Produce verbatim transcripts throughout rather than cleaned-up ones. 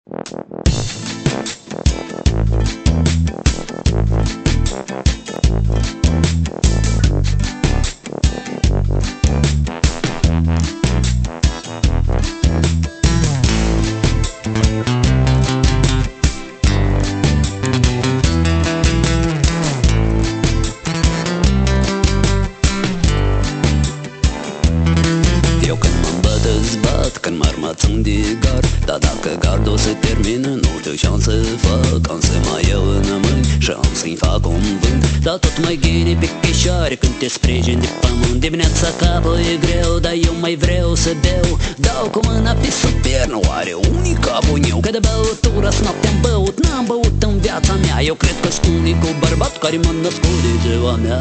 Dar dacă gardul se termină, nu știu ce-am să fac. Am să mai iau în mâini și am să-i fac un vânt. Dar tot mai ghine pe cheșoare când te sprijin de pământ. Dimineața capul e greu, dar eu mai vreau să beau. Dau cu mâna pe supernă, oare unii capul eu? Că de băutură noaptea-am băut, n-am băut în viața mea. Eu cred că sunt unicul bărbat care m-a născut de ziua mea,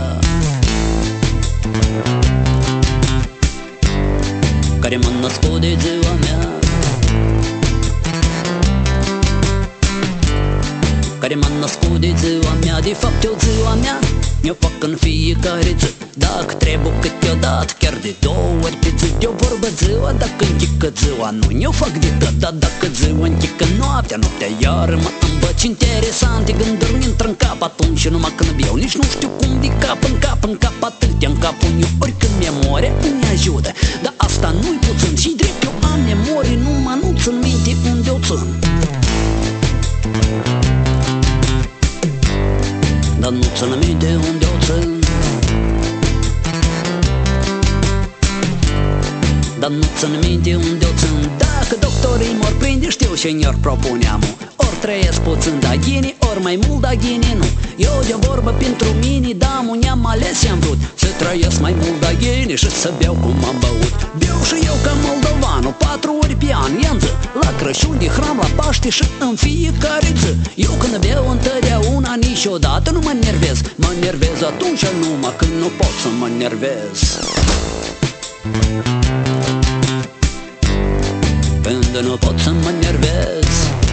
care m-a născut de ziua mea, care m-a născut de ziua mea. De fapt eu ziua mea mi-o fac în fiecare zi. Dacă trebuie câteodată, chiar de două ori pe zi. Eu vorbă ziua, dacă închică ziua nu ne-o fac de tot. Dar dacă ziua închică noaptea, noaptea iară mă îmbăci. Interesante gânduri intră în cap atunci numai când beau. Nici nu știu cum de cap în cap, în cap atâtea în capul meu. Oricând memoria îmi ajută, dar asta nu-i puțin. Și drept eu am memorie, numai nu țin minte unde o țin. Dar nu țin minte unde o țin. Dar nu țin minte unde o țin. Dacă doctorii m-or prinde, știu ce ne-or propune amu. Ori trăiesc puțin da ghini, ori mai mult da ghini nu. Eu de vorbă pentru mine, da, mu ne-am ales și-am vrut să trăiesc mai mult da ghini și să beau cum am băut. Beau și eu ca moldovanul, patru ori pe an, ianță. La Crăciun, de hram, la Paște și în fiecare zi. Eu când beau întotdeauna, niciodată nu mă nervez. Mă nervez atunci numai când nu pot să mă nervez. Când nu pot să mă nervez.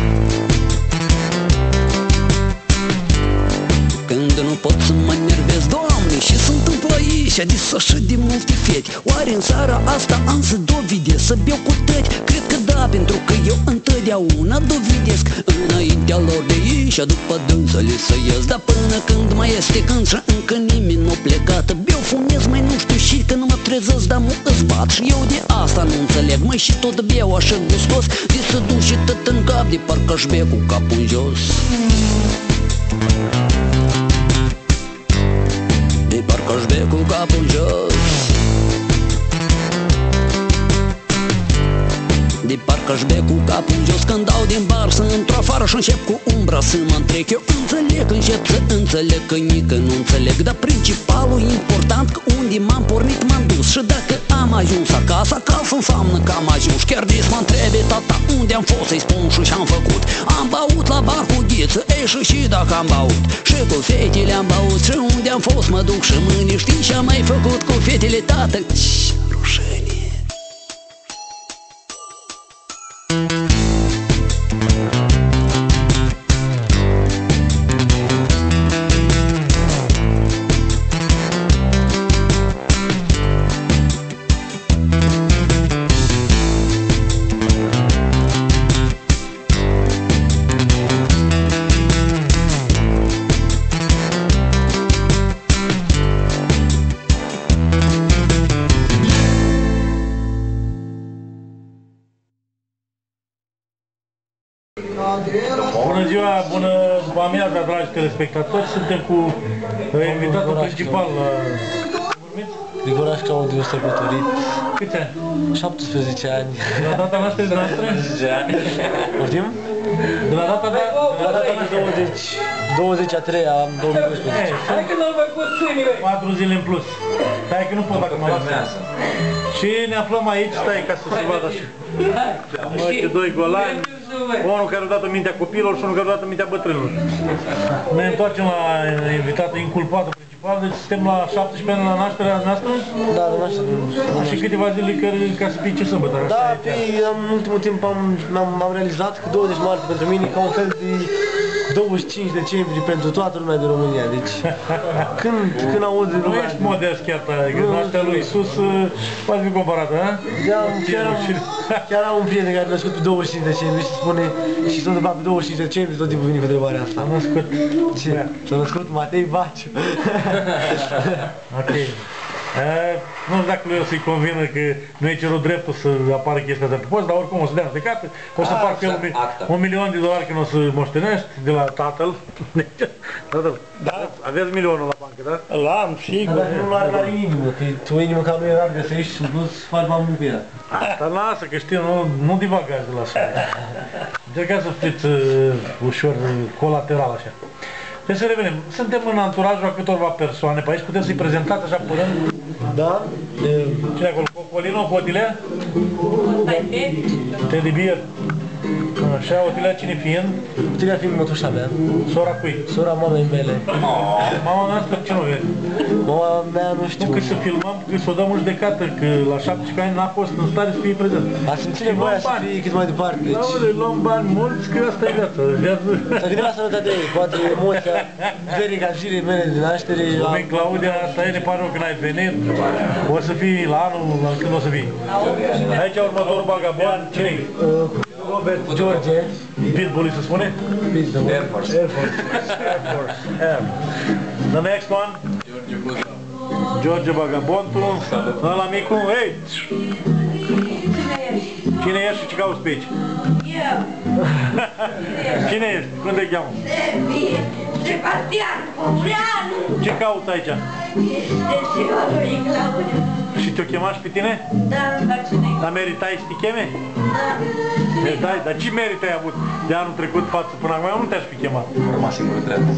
Când nu pot să mă nervez. Doamne, și se întâmplă aici adis așa de multe fete. Oare în seara asta am să dovedesc să beau cu tăti? Cred că da, pentru că eu întotdeauna dovedesc înaintea lor de aici, după dânsele să ies. Dar până când mai este când și încă nimeni n-o plecat, beau, fumez, mai nu știu și că nu mă trezesc, dar mă zbat. Și eu de asta nu înțeleg, mai și tot beau așa gustos, de să duce tot în cap, de parcă-și bea cu capul în jos. De parcă-și bea cu capul în jos. De parcă-și bea cu capul în jos. Când dau din bar să într-o afară și încep cu umbra să mă întrec. Eu înțeleg, încep să înțeleg că nică nu înțeleg. Dar principalul important că unde m-am pornit m-am dus. Și dacă am ajuns acasă, acasă înseamnă că am ajuns. Chiar des mă întrebe tata unde am fost, să-i spun și ce-am făcut. Am băut la bar cu ghiță, ei și și dacă am băut. Și cu fetele am băut și unde am fost mă duc. Și mâine știi ce-am mai făcut cu fetele, tată? Rușenie. Bună ziua, bună după amiază, dragi telespectatori. Suntem cu invitatul principal. Grigorașca Audio sărbătorit. Câți ani? șaptesprezece ani. De la data noastră de noastră? șaptesprezece ani. Poftim? De la data de la data douăzeci, douăzeci a treia, am două mii doisprezece. Hai că n-am mai pus câinile. patru zile în plus. Stai că nu pot dacă mă lasă. Și ne aflăm aici, stai ca să se vadă așa. Măi, doi golani. Unul care a dat în mintea copilor și unul care a dat în mintea bătrânilor. Ne întoarcem la invitatul inculpatul principal, deci suntem la șaptesprezece ani la nașterea noastră? Da, la nașterea. Și câteva zile ca să fie ce sărbătă? Da, pe, în ultimul timp am, am, am realizat că douăzeci martie pentru mine ca un fel de douăzeci și cinci decembrie pentru toată lumea din România. Deci, când, când auzi Nu lumea... ești modest chiar tare, că nașterea lui Iisus poate fi comparată, ha? Da, chiar, am, chiar am un prieten care a născut pe douăzeci și cinci decembrie și spune și s-a întâmplat pe douăzeci și cinci decembrie, tot timpul vine cu întrebarea asta. S-a născut. Ce? S-a născut Matei Baciu. Ok. E, nu știu dacă lui o să-i convină că nu e cerut dreptul să apară chestia asta pe post, dar oricum o să dea în judecată, o să fac pe un, un milion de dolari când o să moștenești de la tatăl. Tatăl, da? Aveți milionul la bancă, da? L-am, sigur. Dar nu l-are la inimă, că tu inimă ca lui era găsești și nu-ți faci mai mult pe ea. Asta lasă, că știu, nu, nu divagați de la sfânt. Încercați să fiți uh, ușor uh, colateral așa. Deci să revenim. Suntem în anturajul a câtorva persoane pe aici, putem să-i prezentați așa pe rând? Da? Cine acolo? Cocolino, Cotile? Teddy Bear. Așa, Otilea cine fiind? Otilea fiind mătușa mea. Sora cui? Sora mamei mele. Mama noastră ce nu vede? Mama mea nu știu. Nu, că să filmăm, că să o dăm în judecată, că la șaptesprezece ani n-a fost în stare să fie prezent. A simțit nevoia să fie cât mai departe, deci... Aole, luăm bani mulți, că asta e viața. Să gândim la sănătatea ei, poate emoția, verica zilei mele de naștere... Domnul Claudia, asta e, ne pare rău când ai venit. O să fii la anul, când o să vii. Aici următorul bagabond, cine-i? Robert George. Pitbull se spune? Pitbull. Air Force. Air Force. Air Force. Air. The next one? George Buda. George Vagabondul. Ăla micu, hei! Cine ești și ce cauți pe aici? Eu. Cine ești? Cum te cheamă? Sebastian Popreanu. Ce cauți aici? De ziua lui Claudiu. Și te-o chema și pe tine? Da, dar cine? Dar meritai să te cheme? Da. Meritai? Dar ce merit ai avut de anul trecut față până acum? Eu nu te-aș fi chemat. Am rămas singur în treabă.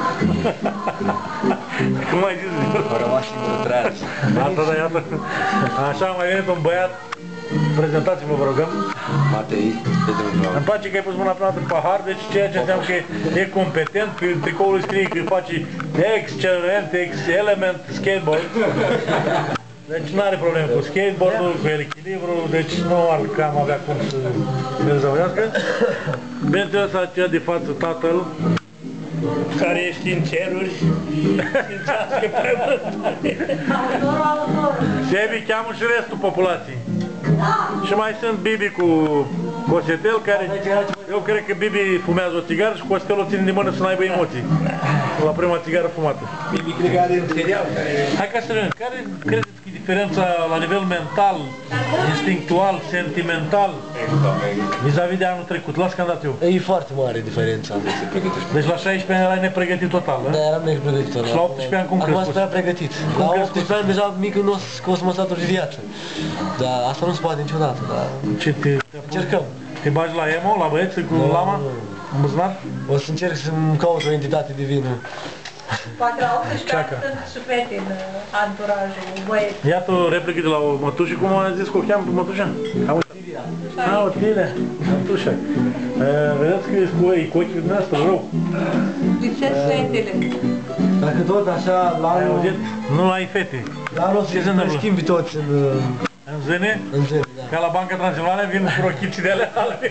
Cum ai zis? Am rămas singur în treabă. Asta, da, iată. Așa a mai venit un băiat. Prezentați-vă, vă rugăm. Matei, prietenul meu. Îmi place că ai pus mâna pe pe pahar, deci ceea ce înseamnă că e competent, pe tricoul scrie că face excelent, element skateboard. Deci nu are probleme cu skateboardul, cu echilibru, deci nu ar cam avea cum să se rezolvească. Bineînțeles, aceea de față, tatăl, Care ești în ceruri, sfințească preotate. Autorul, autorul. Sebi cheamă și restul populației. Și mai sunt Bibi cu Cosetel, care eu cred că Bibi fumează o țigară și Cosetel o ține de mână să n-aibă emoții la prima țigară fumată. Bibi cred că are un serial care... Hai ca să vedem, care credeți că e diferența la nivel mental, instinctual, sentimental vis-a-vis de anul trecut? Las că am dat eu. E foarte mare diferența. Deci la șaisprezece ani erai nepregătit total, da? Da, eram nepregătit. Și la optsprezece ani cum Acum crezi? sunt prea pregătit. La optsprezece ani deja micul nu o să- că o să mă saturi de viață. Dar asta nu se poate niciodată, dar Ce te, încercăm. te bagi la emo, la băieți, cu lama? În buzunar? O să încerc să-mi caut o entitate divină. Poate la optsprezece ani sunt și fete în uh, anturajul, băieți. Iată o replică de la o mătușă, cum a zis că o cheamă pe mătușa? Otilia. Ah, Otilia, mătușa. E, vedeți că e cu ei, cu ochii dumneavoastră rău. Lipsesc fetele. Dacă tot așa, la Ai anul, auzit? Nu ai fete. la anul o Ce se să ne întâmplă? schimbi toți în, În zâne? în zi, da. Ca la Banca Transilvania vin cu rochiții de alea albe.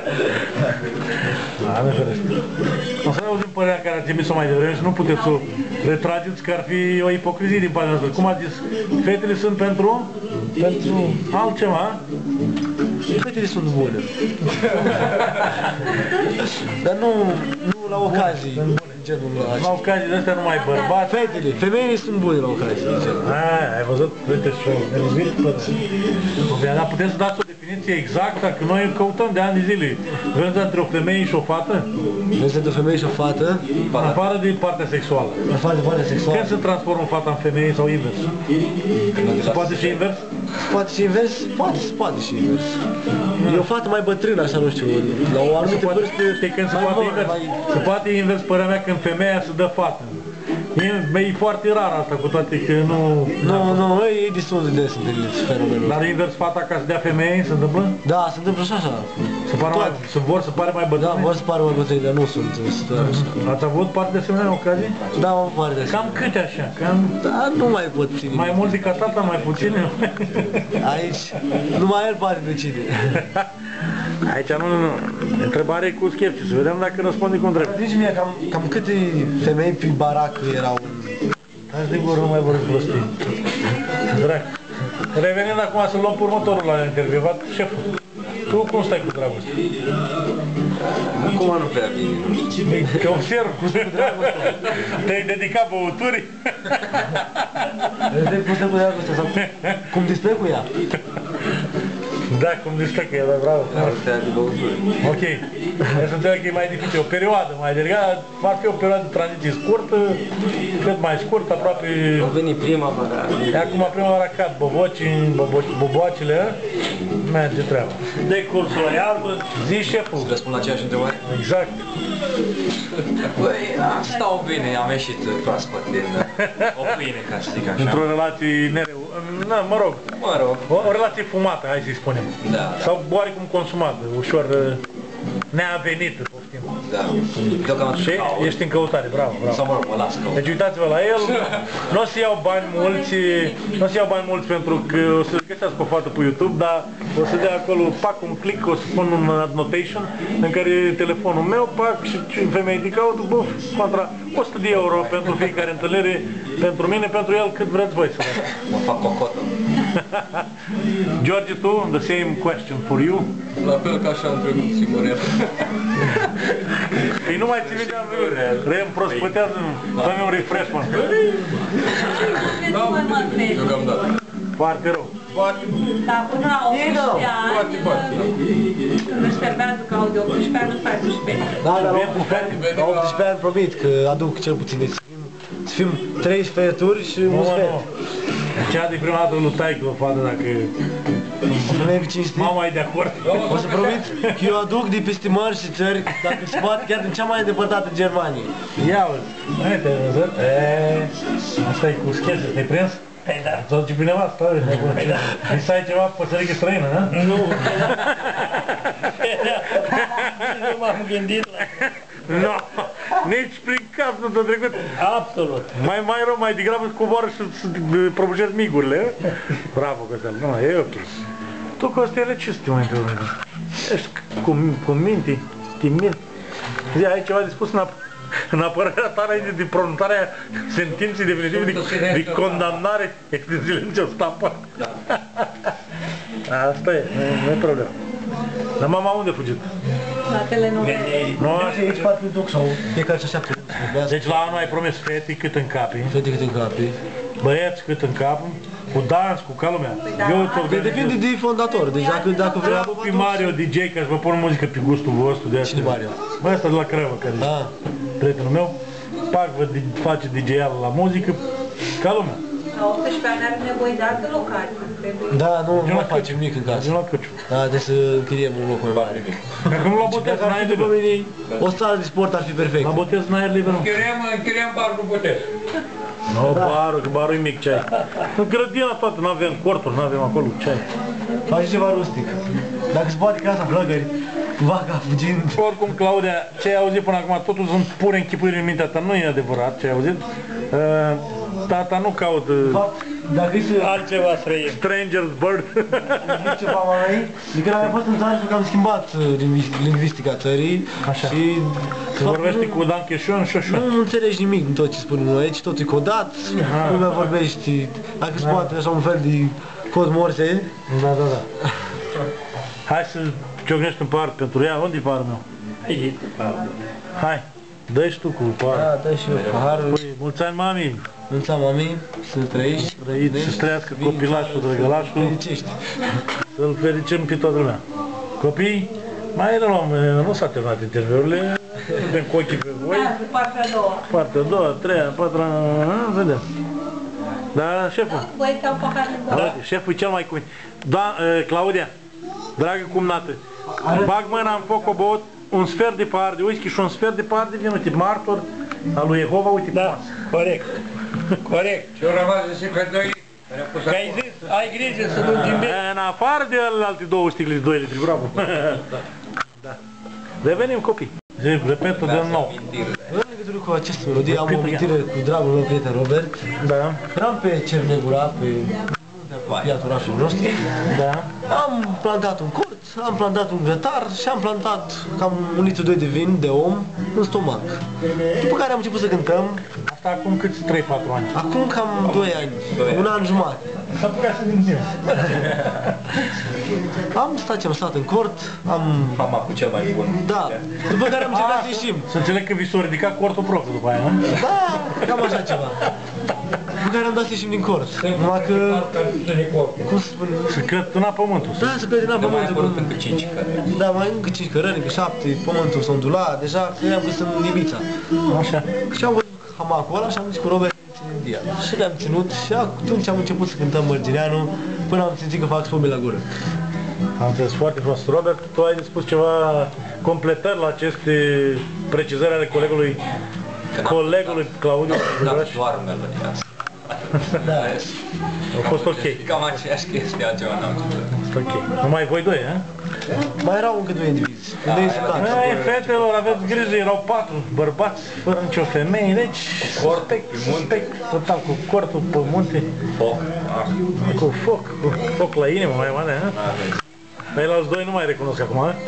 Da, nu ferește. O să ne auzim părerea care ați emis-o mai devreme și nu puteți să o retrageți că ar fi o ipocrizie din partea noastră. Cum a zis, fetele sunt pentru Pentru... altceva. Fetele sunt bune. Dar nu, nu la ocazii, genul La acesta. ocazii de astea numai bărbați. Fetele, femeile sunt bune la ocazii, genul. Ai, ai văzut? Uite și dar puteți să dați o definiție exactă, că noi căutăm de ani de zile. Diferența între o femeie și o fată, Este o femeie și o fată, în afară de partea sexuală. în afară de partea sexuală. Când se transformă fata în femeie sau invers? Se poate și invers? Poate și invers? Poate, se poate și invers. E o fată mai bătrână, așa, nu știu, la o anumită vârstă... Pe când se mai poate mare, invers? mai- Se poate invers, părerea mea, când femeia se dă fată. E, e foarte rar asta, cu toate că nu... Nu, nu, e destul de des întâlnit fenomenul. Dar invers, fata ca să dea femeie, se întâmplă? Da, se întâmplă și așa. Se pare mai, Toate. se vor să pare mai Da, bătrâne? vor să pară mai bătrâni, dar nu sunt în situația așa. Ați avut parte de asemenea ocazii? Da, am pare de așa. Cam câte așa? Cam Da, nu mai pot ține. mai mult decât tata, mai puține? Aici, numai el poate decide. Aici nu, nu, nu. Întrebare cu skepsis. Să vedem dacă răspunde cum trebuie. Zici mie, cam, cam câte femei pe barac erau în... Hai să nu mai vorbim prostii. Drag. Revenind acum să luăm pe următorul la intervievat, șeful. Tu cum stai cu dragoste? Acum nu prea bine, nu știu. Te observ. Te-ai dedicat băuturii? Vedem cum stai cu dragostea sau cum dispui cu ea. Da, cum dispui cu ea, dar bravo. Dar stea de băuturi. Ok. Deci să înțeleg că e mai dificil. O perioadă mai delegată, ar fi o perioadă de tranziție scurtă, cât mai scurtă, aproape... A venit primăvara. E acum primăvara cad, bobocii, bobo- boboacele, merge treaba. De cursul la iarbă, zi șeful. Răspund la aceeași întrebare? Exact. Păi, stau bine, am ieșit proaspăt din o pâine, ca să zic așa. Într-o relație nereu... Na, mă rog, Mă rog. o, o relație fumată, hai să-i spunem. Da, da. Sau oarecum consumată, ușor uh, neavenită, poftim. Da. Deocamdată Și caut. ești în căutare, bravo, bravo. Sau mă rog, mă las caut. Deci uitați-vă la el, nu o să iau bani mulți, nu o să iau bani mulți pentru că o să găsească o fată pe YouTube, dar o să dea acolo, pac un click, o să pun un annotation în care e telefonul meu, pac și femeie de caut, buf, contra o sută de euro pentru fiecare întâlnire, pentru mine, pentru el, cât vreți voi să vă. Mă fac cocotă. George, tu, the same question for you. La fel ca așa am trecut, sigur. Păi nu mai ți vedeam reîmprospătează, fă-mi un refreshment. Deocamdată. Foarte rău. Dar până la optsprezece ani, când își fermează că au de optsprezece ani, nu faci dușpenie. Da, dar la optsprezece ani promit că aduc cel puțin de să fim, să fim trei sferturi și un Nu, sfert. nu. Cea de prima dată lui taică o fată dacă O să ne cinstit. mama e de acord. O să promit că eu aduc de peste mări și țări, dacă se poate, chiar din cea mai îndepărtată Germanie. Ia uite, hai te văzut? Eee, asta e cu schese, te-ai prins? Păi da. Sau ce bine v-ați, stai, îi să ai ceva păsărică străină, nu? Nu. Nu m-am gândit la... Nu, nici prin cap nu te-a trecut. Absolut. Mai, mai rău, mai degrabă coboară și să prăbușesc migurile. Bravo, Costel, nu, e ok. Tu, Costele, ce să te mai întrebi? Ești cu, cu minti, timid. Zi, ai ceva de spus în, ap în apărarea ta înainte de pronunțarea sentinței definitive de, de condamnare, ești de silențiu stampă. Asta e, nu e problemă. Dar mama unde a fugit? La telenovele. Nu, Și aici patru duc sau fiecare și așteaptă să vorbească. deci la anul ai promis fete cât în capi, Fete cât în capi. băieți cât în cap, cu dans, cu ca lumea. Eu îți Deci organizez. depinde de fondator, deci dacă, dacă vrea... Pe Mario D J ca să vă pun muzică pe gustul vostru de asta. Cine Mario? Bă, ăsta de la Craiova, care e Ah, prietenul meu. Pac vă face D J-al la muzică, ca lumea. La optsprezece ani are nevoie de altă locație. Trebuie. da, nu, nu Eu mai la facem nimic în casă. Eu la Căciu. Da, trebuie să închiriem un loc mai mare. Dacă nu la botez în Dacă ar aer fi după liber. mine, o sală de sport ar fi perfect. La botez în aer liber nu. Închiriam, închiriam bar cu botez. Nu, barul, că barul e mic, ce ai. În grădina toată, nu avem corturi, nu avem acolo, ce ai. Face ceva rustic. Dacă se poate casa flăgări, cu vaca fugind. Oricum, Claudia, ce ai auzit până acum, totul sunt pure închipuiri în mintea ta, nu e adevărat ce ai auzit. Uh, tata nu caută De fapt, dacă e să Altceva străin. stranger's bird. zic ceva mai, de când am fost în țară și că am schimbat uh, lingvist- lingvistica țării. Așa. Și Se vorbește cu Dan Cheșon și așa. nu, nu înțelegi nimic din tot ce spunem noi aici, totul e codat, lumea vorbește, dacă se poate, așa un fel de cod morse. Da, da, da. Hai să ciocnești un par pentru ea. Unde-i parul meu? Aici, Hai, dă-și tu cu parul. Da, dă și eu paharul. Păi, mulți ani, mami. Mulți ani, mami, să trăiești, Trăiți, să trăiască copilașul, drăgălașul. fericiști. Să-l fericim pe toată lumea. Copii, mai luăm, nu s-a terminat interviurile. Suntem cu ochii pe voi. partea a doua. Partea a doua, a treia, a patra, a, vedem. Dar șeful, Băieți au pahar de da. băut. Uite, șeful e cel mai cuvânt. Da, uh, Claudia, dragă cumnată, bag mâna în foc, o băut un sfert de pahar de whisky și un sfert de pahar de vin, uite, martor al lui Jehova, uite. Da, corect. Corect. Și au rămas și că doi care au pus Că ai zis, ai grijă să nu timbești. În afară de alte două sticle de doi litri, bravo. Da. Revenim, copii. Zic, repet-o de nou. În legătură cu această melodie am o amintire cu dragul meu prieten Robert. Da, Eram pe Cernegura, pe munte apropiat orașului nostru. da. Am plantat un curț, am plantat un grătar și am plantat cam un litru doi de vin de om în stomac. După care am început să cântăm. Asta acum câți trei patru ani? Acum cam doi ani, un an jumătate. S-a apucat să mințim. Am stat ce am stat în cort, am... Mama cu cel mai bun. Da, după care am încercat să ieșim. Să înțeleg că vi s-a ridicat cortul propriu după aia, nu? Da, cam așa ceva. După care am dat să ieșim din cort. Numai că... Cum să spun? Să clătuna pământul. Da, să clătina Mai pământul. apărut încă cinci cărări. Da, mai încă cinci cărări, încă șapte, pământul s-a ondulat, deja credeam că sunt în Ibița. Așa. Și am văzut hamacul ăla și am zis cu Robert să ținem dia. Și le-am ținut și atunci am început să cântăm Mărgineanu până am simțit că fac spume la gură. Am înțeles foarte frumos. Robert, tu ai spus ceva completări la aceste precizări ale colegului, colegului Claudiu. Da, doar melodia asta. Da. A fost ok. Cam aceeași chestie, altceva n-am citit. Ok. Numai voi doi, eh? Mai erau încă doi indivizi. Da, doi insultați. Ei, fetelor, aveți grijă, erau patru bărbați, fără nicio femeie, deci... Cortec, muntec, stăteam cu cortul pe munte. Foc. Cu foc, cu foc la inimă, mai mare, eh? Dar la doi nu mai recunosc acum, eh?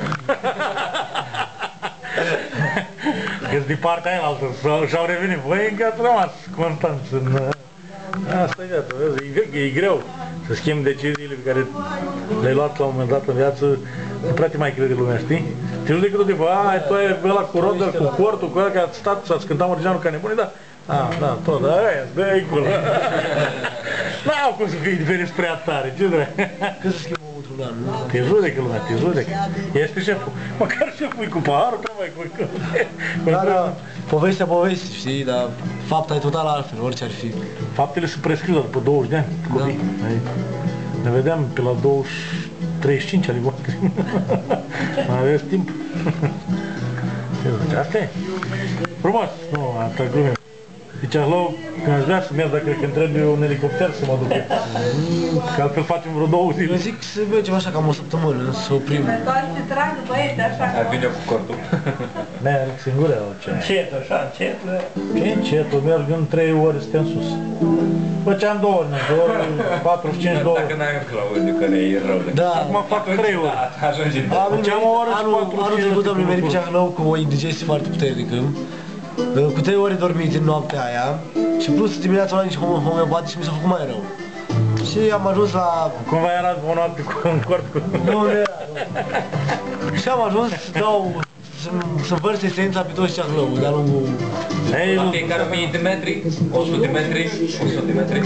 Că-s din partea aia altă, și-au revenit. Voi încă ați rămas contanți în... Asta e viața, vezi, e, e greu să schimbi deciziile pe care le-ai luat la un moment dat în viață. Nu prea te mai crede lumea, știi? Te judecă tot timpul, a, tu ai ăla cu Rodel, cu cortul, cu ăla că ați stat, să-ți cânta Mărgineanu ca nebune, da? A, da, tot, da, aia, dă-i culo. N-au cum să fii diferiți prea tare, ce vrei? Că se schimbă într-un an, nu? Te judecă lumea, te judecă. Este șeful. Măcar șeful e cu paharul, că mai cu... Da, da, povestea poveste, știi, dar fapta e total altfel, orice ar fi. Faptele se prescriu după douăzeci de ani, copii. Da. Ne vedeam pe la douăzeci, treizeci și cinci ani voștri. Mai aveți timp. Ce zice, asta e? Frumos, nu, asta glume. Deci, Ahlau, când aș vrea să merg, dacă îmi trebuie un elicopter să mă duc. Că altfel facem vreo două zile. Eu zic să mergem așa cam o săptămână, să oprim. Doar să tragă băieți așa. Ar vine cu cortul. Merg singure altceva. Încet, așa, încet. Ce încet, merg în trei ore să te sus. Făceam două ori, două ori, patruzeci și cinci, două ori. Dacă n-ai un Claudiu care e rău de... Da. Acum fac trei ori. Ajungi în Făceam o oră și Anul, patruzeci anul și trecut am cinci nimerit pe minute. Ceahlău cu o indigestie foarte puternică. Cu trei ore dormit în noaptea aia și plus dimineața la nici homeopate și mi s-a făcut mai rău. Și am ajuns la... Cumva era o noapte cu un corp cu... Nu, nu era, nu. Și am ajuns să dau... să vărs esența pe toți Ceahlău de-a lungul... Ei, La fiecare o mie de metri, o sută de metri, o sută de metri.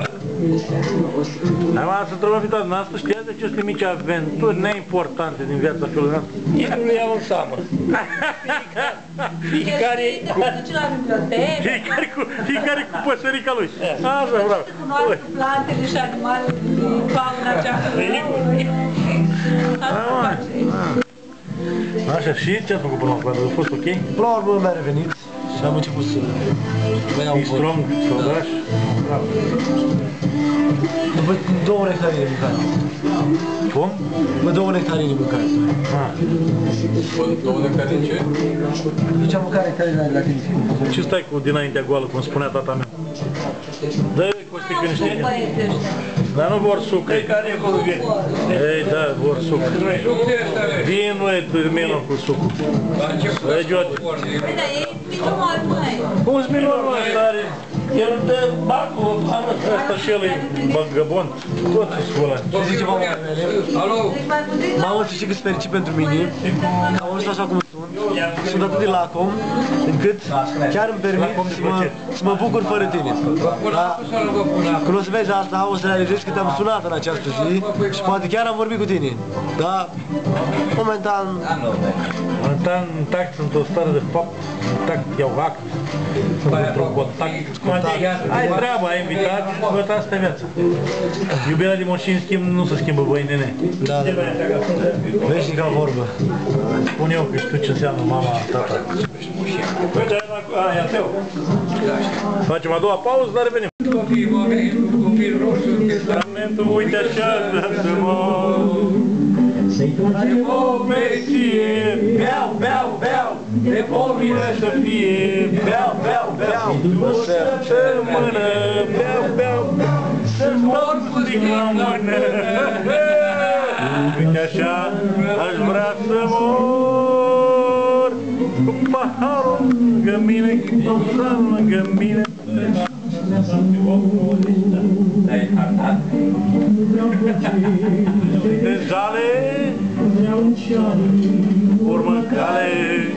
Acum să întrebăm pe toată noastră, știați de aceste mici aventuri neimportante din viața felului nostru? Eu nu iau în seamă. Fiecare... Te duci la bibliotecă. Fiecare cu, fiecare cu păsărica lui. Așa, bravo. Să cunoaște plantele și animalele din fauna Ceahlăului. Asta face. Așa, și ce ați făcut până la urmă? A fost ok? Până la urmă mi-a revenit și am început să mă iau E strong, soldaș? După două nectarine de mâncare. Cum? După două nectarine de mâncare. Ah. Două de care ce? Deci am mâncat nectarine la tine. Ce stai cu dinaintea goală, cum spunea tata mea? Dă-i cu o sticlă niște... Băieți ăștia. Dar nu vor suc. Fiecare e cu vin. Ei, da, vor suc. Vinul e minul cu sucul. Ei, George. Păi da, ei minunat, măi. Cum sunt minul ăla are? El dă bacul, arăt. Asta și el e băgăbon. Tot e scola. Ce zice mama mea? Alo? Deci mai puțin Mamă, să știi că sunt fericit pentru mine. Am ajuns așa cum sunt. Sunt atât de lacom, încât chiar îmi permit să mă, să mă bucur fără tine. Da? Când o să vezi asta, o să realizezi că te-am sunat în această zi și poate chiar am vorbit cu tine. Da? Momentan... Momentan, intact, sunt o stare de fapt, intact, iau act, sunt într-un contact. Ai treabă, ai invitat, bă, asta e viața. Iubirea de moșii, în schimb, nu se schimbă, băi, nene. Da, da, da. Veșnica vorbă. Spun eu că știu ce înseamnă mama, tata. Uite, aia tău. Facem a doua pauză, dar revenim. Copii, oameni, copii roșu, Testamentul, uite așa, dați-mă. Dați-mă o beție, beau, beau, beau, de pomine să fie, beau, beau, beau, o să mână, beau, beau, să mor cu sticla în mână. Uite așa, aș vrea să mor cu paharul lângă mine, cu paharul lângă mine. De jale, urmă în cale,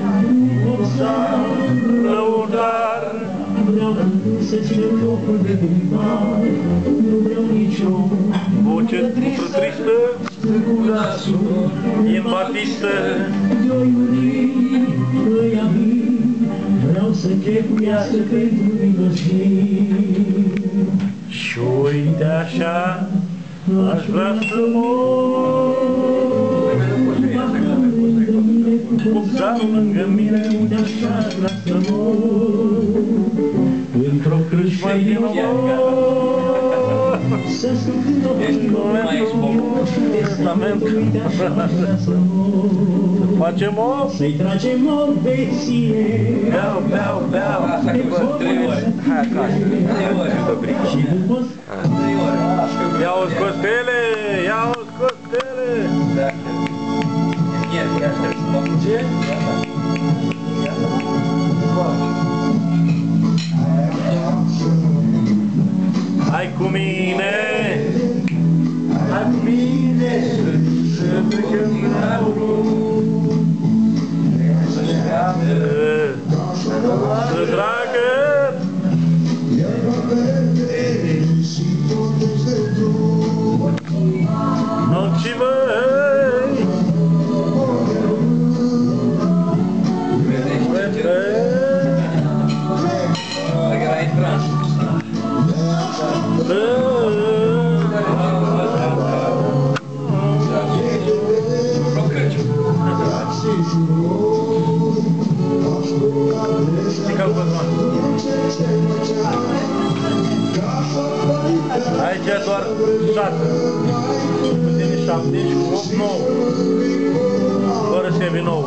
lăudar. Voce tristă, imbatistă. Vreau să chefuiască pentru miloșii. Și uite așa, aș vrea să mor cu zarul lângă mine, uite așa aș vrea să mor într-o crâșmă din omor. Să-ți cânt o testament, să facem o, să-i tragem o beție. beau, beau, beau. Hai acasă. Și după Ia-o-ți costele, ia-o-ți costele. Hai cu mine, hai cu mine, să plecăm la urmă. Să dragă, non ci vai. Aici e doar șase. Puțin șapte și cu opt, nouă. Fără semi nouă.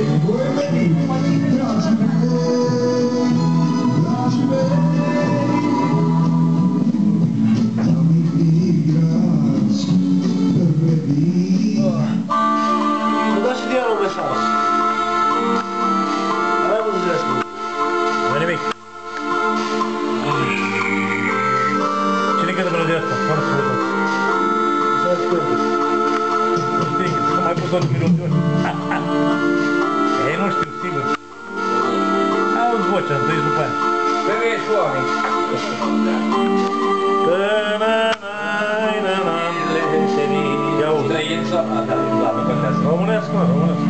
Da și de-aia un mesaj. Hai mă zilesc. Nu-i nimic. Cine cântă melodia asta? Fără să văd. Să-ți cântă. Nu știi, că mai pus tot milioane. Ei nu știu, sigur. Auzi vocea, întâi după aia. Femeie și oameni. Ia auzi. Străința, a, da, la nu contează. Românească, mă, românească.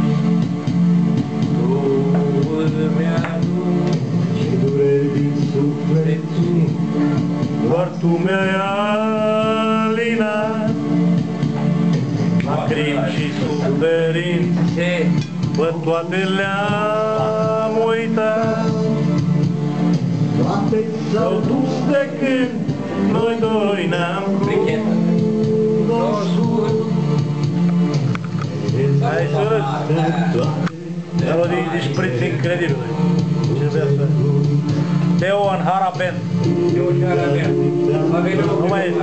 și dureri din suflet. Doar tu mi-ai alinat lacrimi și suferințe, bă, toate le-am uitat. Toate S-au dus de când noi doi ne-am cunoscut. Hai să râzi. Melodii de șpriț incredibile. Ce vrea să... Teo în Haraben. Nu mai este.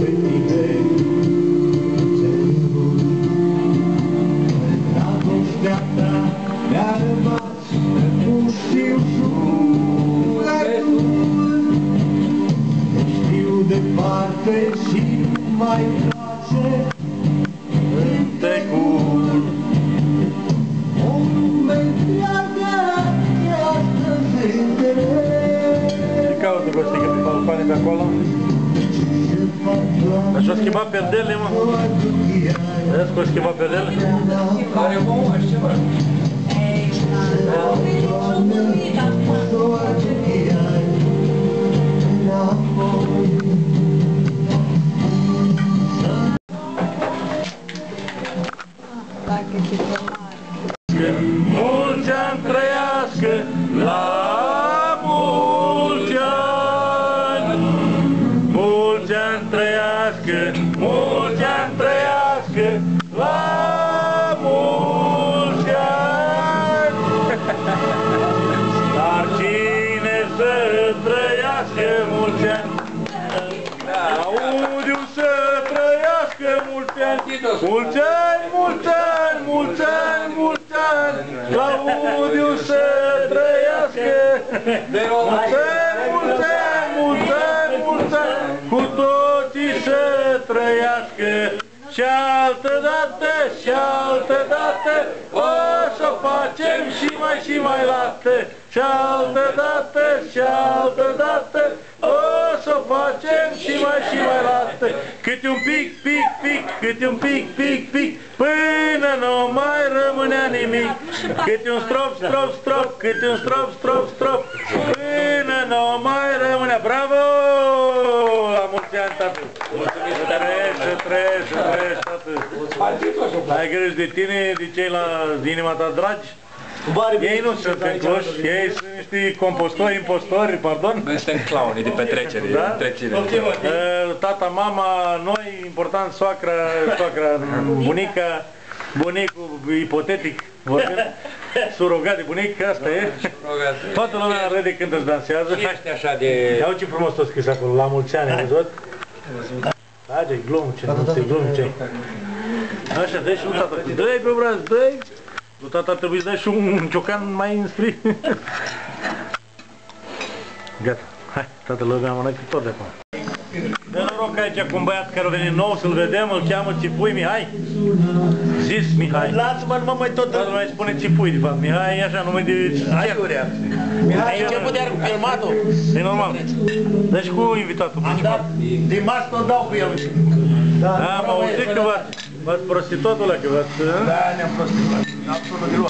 dragostea ta mi-a rămas, nu știu sufletul. Știu departe și nu mai place Cântecul. o lume întreagă e astăzi înțeles. Ce caută Costică pe balcoane pe acolo? Așa-o schimba perdele, mă. Vezi că o schimba perdele? Are o bomba și ceva. Mulți ani trăiască, la mulți ani. Mulți ani trăiască, mulți ani trăiască, la mulți ani. Dar cine să trăiască mulți ani? Audiu să trăiască mulți ani. Mulți ani, mulți ani, mulți ani, mulți ani, Claudiu să trăiască. Mulți ani, mulți ani, mulți ani, mulți ani, cu toții să trăiască. Și altă dată, și altă dată, o să facem și mai și mai lată. Și altă dată, și altă dată, o să facem și mai și mai lată. Câte un pic, pic, pic, câte un pic, pic, pic, până nu mai rămânea nimic. Câte un strop, strop, strop, câte un strop, strop, strop, până nu mai rămânea. Bravo! La mulți ani, tată! Mulțumim să trăiești, să trăiești, să trăiești, tată! Ai grijă de tine, de ceilalți, de inima ta dragi? Ei nu sunt încloși, ei sunt niște compostori, impostori, pardon. Noi suntem clownii de petrecere, da? întrecire. Tata, mama, noi, important, soacra, soacra, bunica, bunicul, ipotetic, vorbim, surogat de bunic, asta e. Toată lumea râde când îți dansează. Ești așa de... Ia uite ce frumos tot scris acolo, la mulți ani, ai văzut? Haide, glum, ce, nu te glum, ce. Așa, dă-i și lui tata, dă-i pe braț, dă-i. Lui tata ar trebui să dai și un ciocan mai înspre. Gata, hai, tatăl lui mi-a mănăcat tot de acum. Dă noroc aici cu un băiat care a venit nou, să-l vedem, îl cheamă Țipui Mihai. Zis Mihai. Lasă-mă, nu mă mai tot... Dar nu mai spune Țipui, de fapt, Mihai e așa, nume de... Aiurea. Mihai, ce putea cu filmatul? E normal. Deci cu invitatul principal. Din marți tot dau cu el. Da, am auzit că v-ați prostituat ăla, că v-ați... Da, ne-am prostituat. Absolut de luat.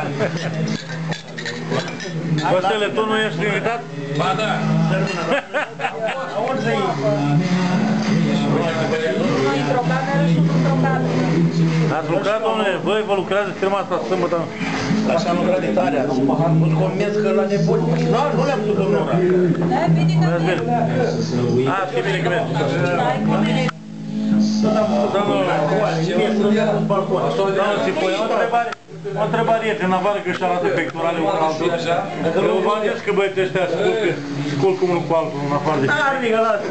Costele, tu nu ești invitat? Ba da! Unde e? Într-o cameră și într-o cameră. Ați lucrat, domnule? Băi, vă lucrează firma asta sâmbătă? Așa am lucrat de tare. Nu convins că la nebuni. Nu, nu le-am putut domnul ăla. Da, bine că Mergi bine. A, e bine că mergi. Domnul, domnul Țipui, o întrebare. O întrebare e, în afară că își arată pectorale unul altul. Eu v-am zis că băieții ăștia sculc unul cu altul, în afară de... Dar, mică, lasă.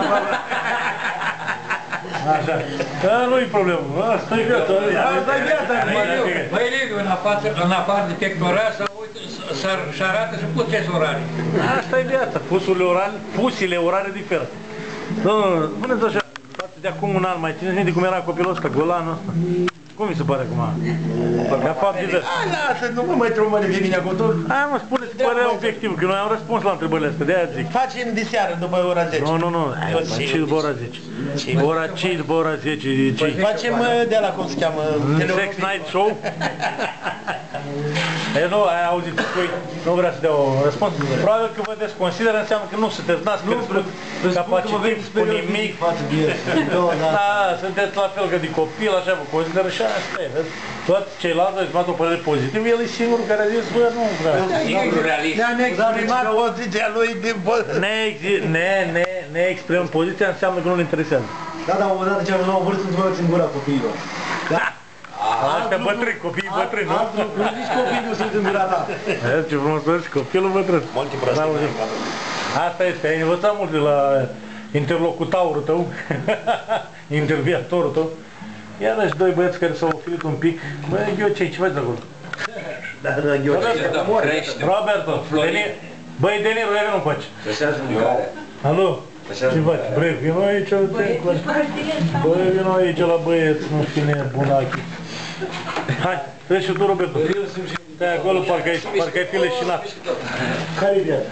Așa. Da, nu-i problemă. Asta-i viața. Asta-i viața. Băi, Liviu, în afară de pectoral, să arată și puteți orare. Asta-i viața. Pusurile orale, pusile orare diferă. Domnul, spuneți așa, față de acum un an mai țineți minte cum era copilul ăsta, golanul ăsta? Cum vi se pare acum? Ca fapt divers. Lasă, nu mă mai trămâne pe mine acolo. Hai mă, spuneți părerea obiectivă, că noi am răspuns la întrebările astea, de-aia zic. Facem de seară, după ora zece. Nu, nu, nu, ce după ora zece. Ora cinci după ora zece, ce? Facem de ala, cum se cheamă? Sex Night Show? E, nu, ai auzit, spui, nu vrea să dea o răspuns. Probabil că vă desconsideră, înseamnă că nu sunteți, n-ați crescut capacitivi cu nimic. Da, sunteți la fel ca de copil, așa vă consideră și asta e, vezi? Toți ceilalți au exprimat o părere pozitivă, el e singurul care a zis, bă, nu vreau. Ne-am exprimat poziția lui din... Ne, ne, ne, ne exprimăm poziția, înseamnă că nu ne interesează. Da, dar la un moment dat ziceam, nu am vârstă să mă în gura copiilor. Asta bătrâni, copiii bătrâni, nu? Nu nici copiii nu sunt în gura ta. Ce frumos ești, copilul bătrân. Multe prostii. Asta este, ai învățat mult de la interlocutaurul tău, interviatorul tău. Iar și doi băieți care s-au oferit un pic. Bă, Ghiocei, ce faci acolo? Da, da, Ghiocei. Roberto, băi, Deniro, ia vină încoace. Alo? Ce faci? Bre, vină aici, băi, vină aici la băieți, nu fi nebunachi. Hai, treci și tu, Roberto. Stai acolo, parcă ai fi leșinat. Care-i viața?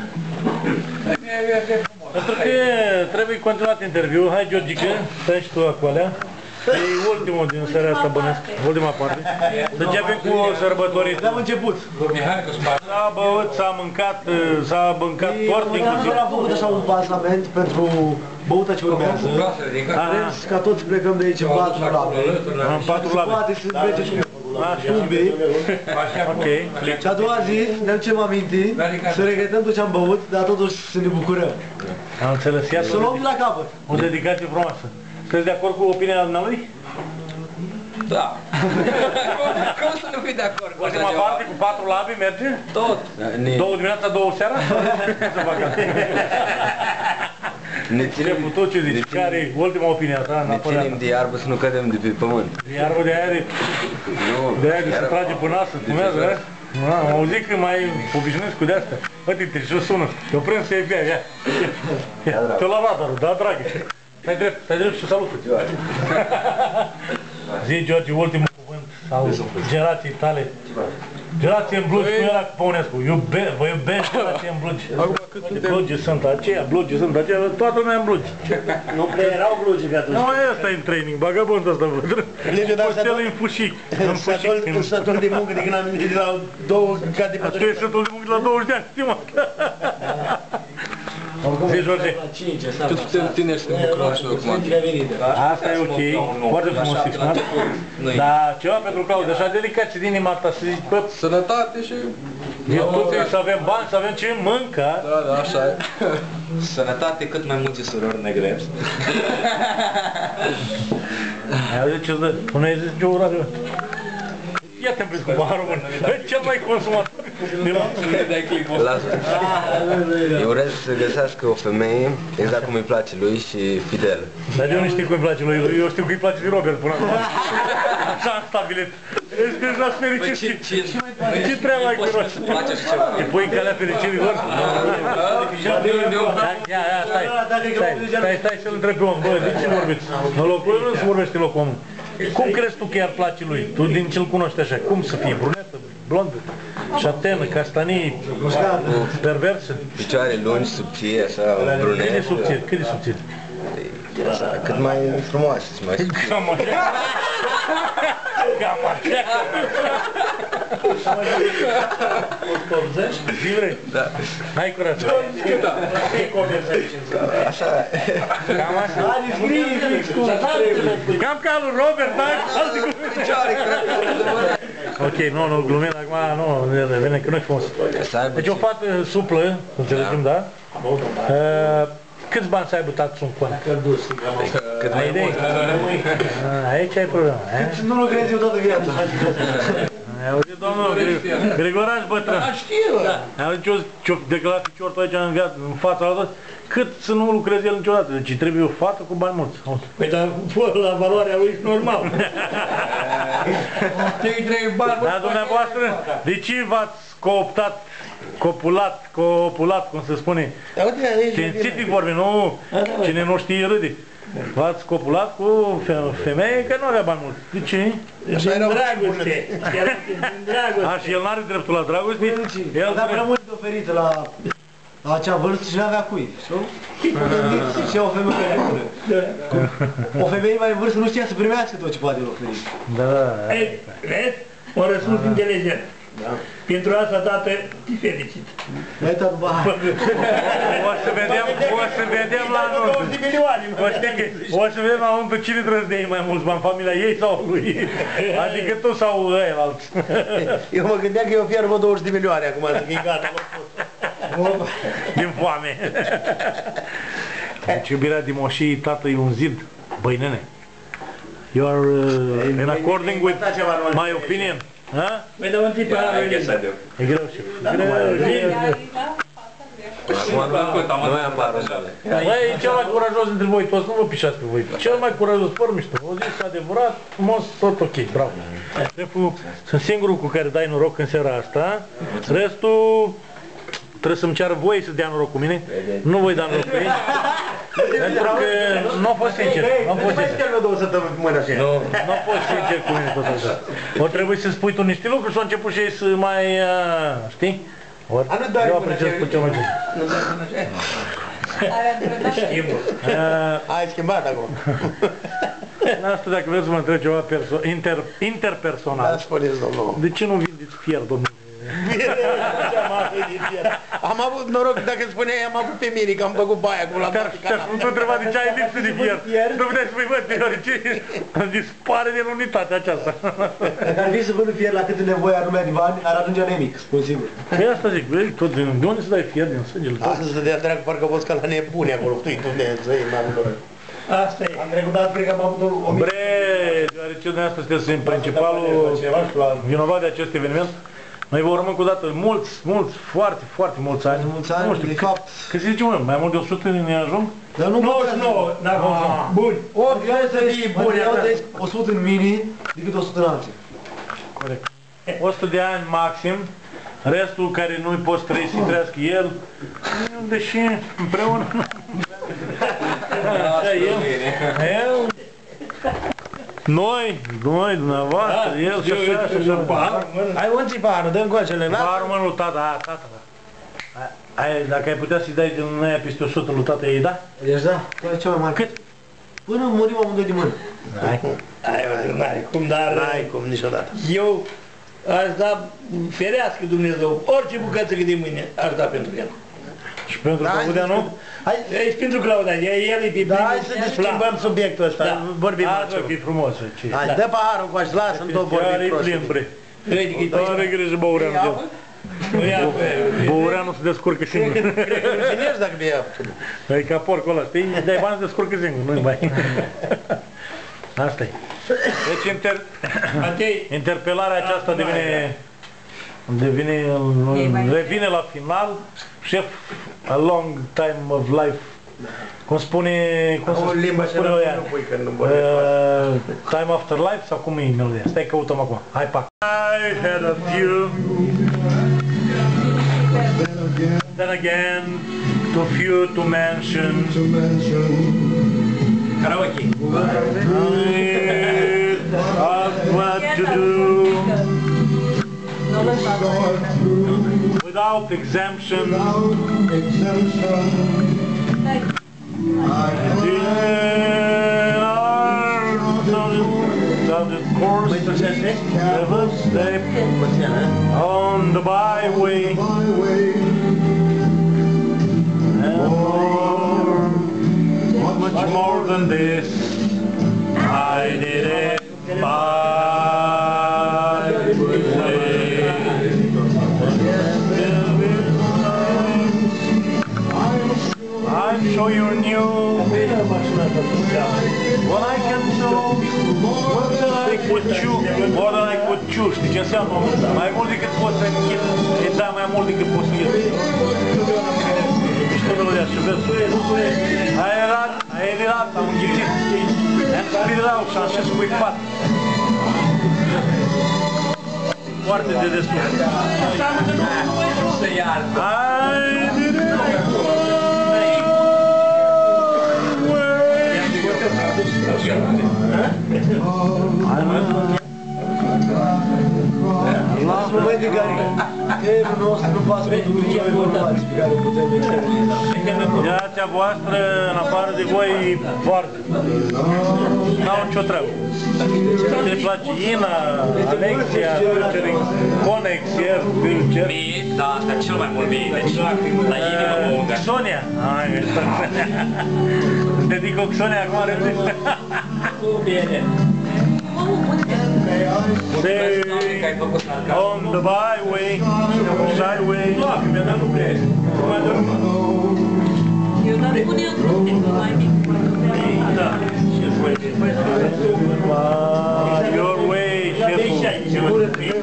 Pentru că trebuie continuat interviul. Hai, Georgica, stai și tu acolo. E ultimul din seara asta, bănesc, ultima parte. Să începem cu sărbătorii. Am început. S-a băut, s-a mâncat, s-a mâncat tort inclusiv. Am făcut așa un pasament pentru băuta ce urmează. Vrem ca toți plecăm de aici în patru labe. În patru labe. Poate să merge și tumbii. Ok. Și a doua zi ne ducem aminte, să regretăm tot ce am băut, dar totuși să ne bucurăm. Am înțeles, ia să luăm la capăt. O dedicație frumoasă. Sunteți de acord cu opinia dumnealui? Da. Cum să nu fii de acord cu ultima parte cu patru labi merge? Tot. Două dimineața, două seara? Ne ținem, Șeful, tu ce zici? Care e ultima opinia ta? ne ținem de iarbă să nu cădem de pe pământ. Iarbă de aia de... Nu, De aia de chiar se trage pe nas, se fumează, de da? Da, am auzit că mai obișnuiesc cu de-astea. Uite-te, și-o sună. Eu prind să-i bea, ia. Ia, te-o la radarul, da, dragă. Stai drept, stai drept și salută. Zi, George, ultimul cuvânt sau generației tale. Generație în blugi, cum era cu Păunescu. Iube, vă iubesc generație în blugi. Blugi sunt aceia, blugi sunt aceia, toată lumea în blugi. Nu prea erau blugi pe atunci. Nu, ăsta e în training, bagabond ăsta, văd. Postel în fușic. În fușic. În sătul de muncă de când am venit de la două gade pe Tu ești sătul de muncă de la douăzeci de ani, știi mă? Zi, George. Tu suntem tineri să ne bucurăm și noi acum. Asta e ok, foarte frumos exprimat. Dar ceva pentru Claudiu, așa delicat și din inima ta să zici, bă, Sănătate și... e tot, să avem bani, să avem ce mânca. Da, da, așa e. Sănătate cât mai multe surori negre. Ai auzit ce-ți dă? Până ai zis ce orario? Ia-te-mi prins cu baharul bun. Cel mai consumat. Lasă. Eu urez să găsească o femeie exact cum îi place lui și fidel. Dar eu nu știu cum îi place lui, eu știu că îi place lui Robert până acum. Așa am stabilit. Ești deja fericit și... Ce treaba ai cu roșu? Îi pui în calea fericirii lor? Ia, ia, stai, stai, stai să-l întrebi pe om, bă, de ce nu vorbiți? În locul lui nu se vorbește în locul omului. Cum crezi tu că i-ar place lui? Tu din ce-l cunoști așa, cum să fie? Brunetă, blondă, șatenă, castanii, perversă? Picioare lungi, subțiri, așa, brunete. Cât de subțiri? Cât de subțiri? Așa, cât mai frumoase și mai subțiri. Cam așa. Cam așa. Zi vrei? Da. Hai curaj. Așa. Cam așa. Cam ca lui Robert, da? Picioare, cred. Ok, nu, nu, glumim acum, nu, vine că nu-i frumos. Deci o fată suplă, înțelegem, da? Uh, câți bani să aibă tatăl un coan? Cât mai mult. Aici ai problema. Nu lucrezi eu toată viața. Ai auzit, domnul Grigoraș bătrân? Da, știu. Ai auzit ce-o declarat Ciortul aici în, viață, în fața altă? Cât să nu lucrezi el niciodată, deci trebuie o fată cu bani mulți. Păi dar la valoarea lui e normal. Trei, trei bani. Dar dumneavoastră, de ce v-ați cooptat, copulat, copulat, cum se spune? Științific vorbind, nu, cine nu știe râde. V-ați copulat cu o femeie că nu avea bani mulți. De ce? Din dragoste. Din dragoste. A, și el n-are dreptul la dragoste? El Dar prea mult de oferit la la acea vârstă și n-avea cui. Și o femeie bună. O femeie mai în vârstă nu știa să primească tot ce poate îl oferi. Da. Ei, vezi? Un răspuns inteligent. Pentru asta, tată, te felicit. Dai tot bahar. O să vedem, o să vedem la anunț. O să vedem la anunț cine trebuie să dea mai mulți bani, familia ei sau lui. Adică tu sau ăia alți. Eu mă gândeam că eu fierbă douăzeci de milioane acum, zic că e gata. Din foame. Deci iubirea din moșii, tată, e un zid. Băi, nene, you are uh, in according with my opinion. Ha? Păi dă un tip pe ala lui. E greu, șef. Nu mai apar rosele. Băi, e cel mai curajos dintre voi toți, nu vă pișați pe voi. Cel mai curajos, păr mișto. O zis adevărat, frumos, tot ok, bravo. Șeful, sunt singurul cu care dai noroc în seara asta. Restul trebuie să-mi ceară voie să dea noroc cu mine. Nu voi da noroc cu ei. Pentru că nu a fost sincer. Nu a fost sincer. Nu, nu a fost sincer cu mine tot așa. O trebuie să spui tu niște lucruri și au început și ei să mai, știi? Ori, eu apreciez cu ce mai bine. Ai schimbat acum. Asta dacă vreți să mă întreb ceva inter, interpersonal. De ce nu vindeți fier, domnule? Am avut noroc, dacă spuneai, am avut pe Miri, că am făcut baia cu la toate canale. Nu te întreba de ce ai lipsă de fier. Nu puteai să spui, bă, deoarece dispare din unitatea aceasta. Dacă ar fi să vând fier la câte nevoie ar lumea de bani, ar ajunge nemic, spun sigur. Păi asta zic, băi, tot din, de unde să dai fier din sângele tău? Asta să dea drag, parcă a fost ca la nebuni acolo, tu-i tu de zăi, mai mult. Asta e. Am trecut, dar cred că am avut o mie. Bre, deoarece dumneavoastră sunteți principalul vinovat de acest eveniment, Noi vă urmăm cu dată mulți, mulți, foarte, foarte mulți ani. Mulți ani, nu știu, de fapt. Cât se zice, mă, mai mult de o sută ne ajung? Dar nu nouăzeci și nouă, dacă buni. Ori să fie buni, o sută în mini decât o sută în alții. Corect. o sută de ani maxim, restul care nu-i poți trăi să trăiască el, deși împreună. Așa, el, el, noi, noi, dumneavoastră, el și așa, și așa. Hai unții paharul, dă-mi coacele, n-a? Paharul, mă, lui tata, a, tata, da. Ai, dacă ai putea să-i dai din aia peste o sută lui tata, ei da? Deci da, e cea mai mare. Cât? Până murim amândoi de mână. N-ai. Ai, n-ai cum, dar... N-ai cum niciodată. Eu aș da, ferească Dumnezeu, orice bucățică de mâine aș da pentru el. Și pentru Claudia, nu? Hai, Ești pentru Claudia, el e pe da, hai să ne schimbăm subiectul ăsta, Da. vorbim Hai, altceva. că e frumos. ce- Hai, dă paharul cu așa, lasă-mi tot Chiar vorbim e prost. plin, bre. Are grijă Băureanu de el. Nu ia pe... Băureanu se descurcă singur. Cred că nu finești dacă mi ia. E ca porcul ăla, știi? Dai bani să descurcă singur, nu-i mai. Asta-i. Deci inter... Matei, interpelarea aceasta devine... devine... revine la final. Șef, a long time of life. Cum spune... cum O se limbă spune și ăia? nu pui că nu Uh, vorbim. time after life sau cum e melodia? Stai căutăm acum. Hai, pac. I had a few. Then again, too few to mention. Karaoke. I asked what to do without exemption. The course never step on the byway. And more, much more than this, I did it my way. I'm sure you're new. What I can do, more than I could chew, more than I could chew. Știi ce înseamnă? Mai mult decât poți să închid. E da, mai mult decât poți să închid. Mișto melodia și versul. Ai erat, ai elirat, am înghițit. Am spirat și am și scuipat. Foarte de destul. Se iartă. I did it. La moment în care creierul nostru nu pasă pentru nicio informație pe care o putem externe. Viața voastră, în afară de voi, foarte. N-au nicio treabă. Ne place Ina, Alexia, Filcering, Conex, Ier, Filcer. Mie, da, asta cel mai mult mie, deci la inimă mă unga. Sonia. Hai, îți dedic o Sonia acum, repede. Say, on the byway, sideway. Eu dar pune eu nu mai mic. Da. Your way, șeful.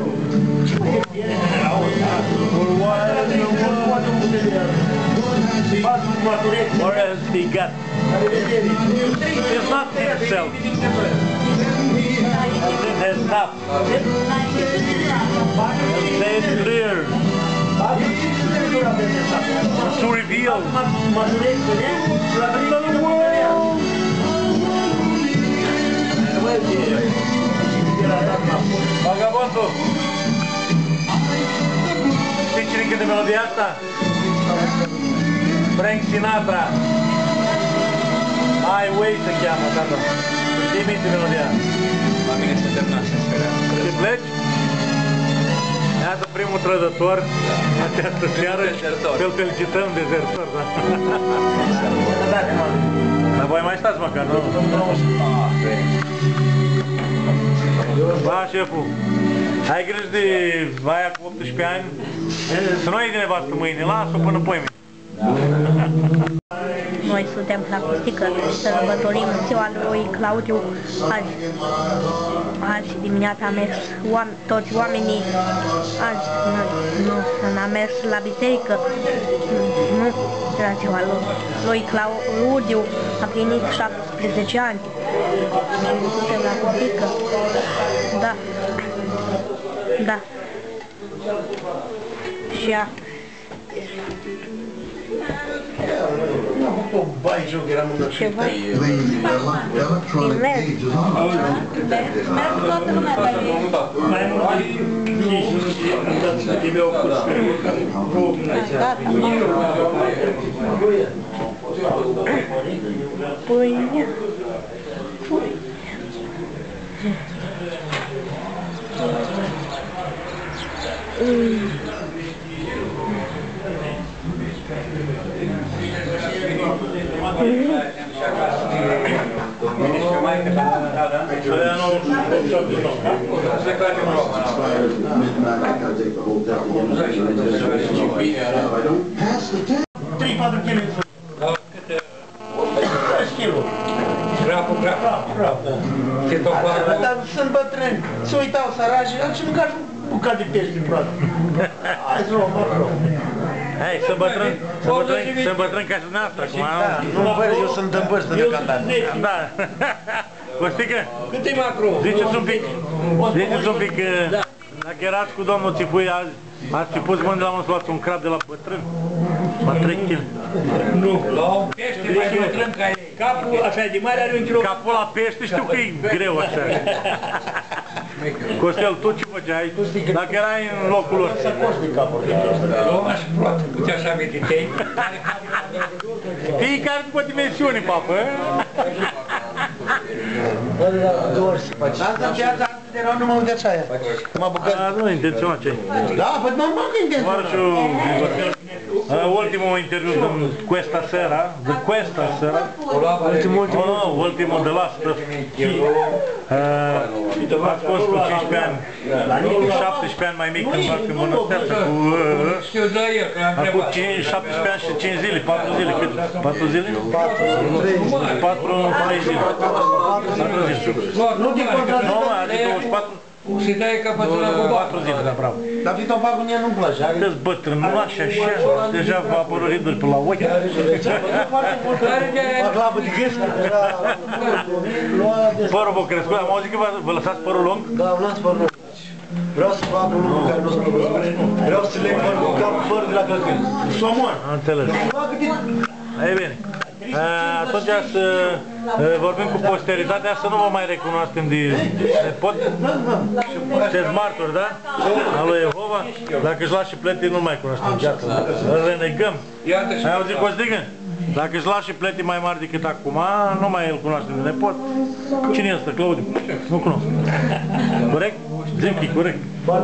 What has he got? It's not himself. It has not. Say it clear. To reveal. Vagabondul. Știi cine cântă melodia asta? Frank Sinatra. Highway se cheamă, tata. Știi minte melodia? La mine se termina și Te pleci? Iată primul trădător. Această seară. Să-l felicităm, dezertor, da? Dar voi mai stați măcar, nu? Ba, șeful, ai grijă de aia cu optsprezece ani, să nu iei de nevastă mâine, lasă-o până poimine. Nu noi suntem la Costică, sărbătorim ziua lui Claudiu azi. Azi dimineața am mers oam toți oamenii, azi nu, nu, n-am mers la biserică, nu, la ziua lui, lui Claudiu a plinit șaptesprezece ani. Suntem la Costică, da, da. Și a... Am făcut o bai joc, eram în Ce vai? Filmez. Merg toată lumea pe ei. Mai mult și am dat să te beau curs. Pâine. trei patru kilograme. Grapul, grapul. Dar sunt bătrâni, se uitau săraci și mâncați un bucat de pește proastă. Hai să luăm, mă rog. Hai, sunt bătrâni, sunt bătrâni, sunt bătrâni ca și dumneavoastră acum. Nu, bă, eu sunt în vârstă de cantat. Da. Costică, Cât-i macro? ziceți un pic, ziceți un pic, dacă erați cu domnul Țipui azi, ați fi pus mâini la mână să luați un crab de la bătrân? La trei kilograme. Nu, la un pește mai bătrân ca ei. Capul așa de mare are un kilo. Capul la pește știu că e greu așa. Costel, tu ce făceai? Dacă erai în locul lor? Să coști de capul. Eu m-aș proat, putea așa meditei. Fiecare după dimensiuni, papă. Asta în piața erau numai unde așa aia. M-a bucat. Nu intenționa ce-ai. Da, păi normal că intenționa. Ultimul interviu din Questa Sera, de Questa Sera, ultimul, ultimul, no, ultimul de Last of Key, a fost cu cincisprezece ani, șaptesprezece ani mai mic când fac în Mănăstea, cu Știu de el, că am a făcut întrebat. șaptesprezece ani și cinci zile, patru zile, cât? patru zile? patru, trei zile. patru zile. Nu din contra. Nu, adică douăzeci și patru. Și dai capătul la cu patru zile, da, bravo. Dar Vitopac mie nu-mi place. Sunteți bătrân, nu așa, așa, deja v-a apărut riduri pe la ochi. Baclavă de gâscă. Părul v-a crescut, am auzit că vă lăsați părul lung? Da, îmi las părul lung. Vreau să fac un lucru care nu sunt văzut. Vreau să leg părul cu capul fără de la călcâni. Somon. Am înțeles. Ei bine. Atunci să vorbim cu posteritatea, să nu vă mai recunoaștem de pot. Sunteți martori, da? Al lui Jehova. Dacă își lași plătii, nu mai cunoaștem. Iată, îl renegăm. Ai auzit, Costică? Dacă își lași plătii mai mari decât acum, nu mai îl cunoaștem de nepot. Cine e ăsta, Claudiu? Nu cunosc. Corect? Zic că e corect.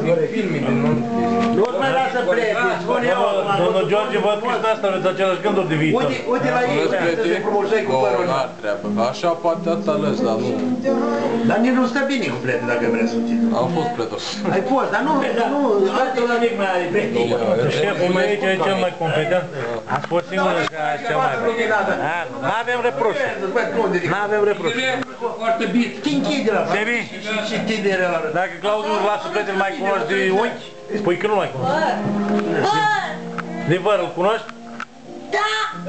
Nu-ți mai lasă plete, spun eu. Domnul George, văd că și asta aveți același gânduri de viitor. Uite la ei, să se promovai cu părul. Așa poate atâta lăs, dar nu... Dar nici nu stă bine cu plete dacă vrei să ții. Am fost plătos. Ai fost, dar nu, nu, Altul la mic mai are plete. Șeful de aici e cel mai competent. Ați fost singurul care e cel mai bun. N-avem reproș. N-avem reproș. Foarte bine. Te închide la Sebi, și tinderea la dacă Claudiu îți lasă plătele mai cunoști de unchi, spui că nu mai cunoști. De văr, îl cunoști? Da!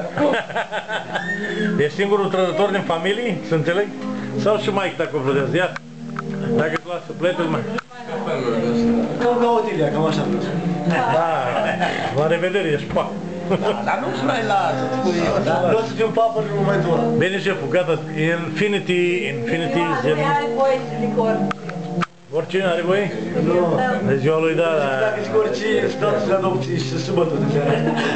E singurul trădător din familie, să înțeleg? Sau și maică dacă o vădează, ia. Dacă îți lasă plătele mai... Cam ca Otilia, cam așa. Da, la revedere, ești pac. Dar nu-ți mai lasă, spui eu. Nu o să fiu papă în momentul ăla. Bine, șeful, gata, Infinity, Infinity, gen... Ai voie să licor. Oricine are voie? Nu. De ziua lui, da, da. Dacă zic oricine, stau să le adopți și sâmbătă de seara.